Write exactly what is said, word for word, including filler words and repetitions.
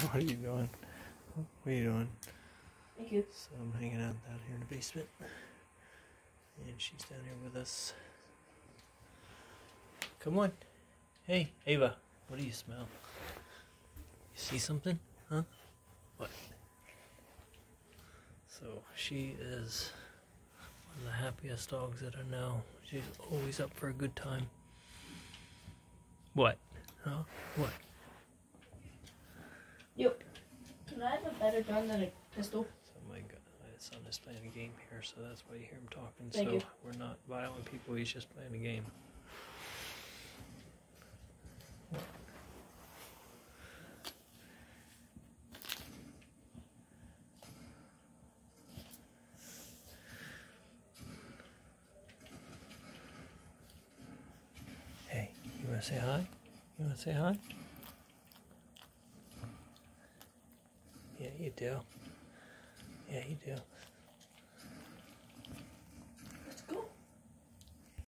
What are you doing? What are you doing? Thank you. So I'm hanging out down here in the basement. And she's down here with us. Come on. Hey, Ava. What do you smell? You see something? Huh? What? So she is one of the happiest dogs that I know. She's always up for a good time. What? Huh? What? Yep. Can I have a better gun than a pistol? So my, God, my son is playing a game here, so that's why you hear him talking. Thank so you. We're not violent people, he's just playing a game. What? Hey, you wanna say hi? You wanna say hi? Yeah, you do. Yeah, you do.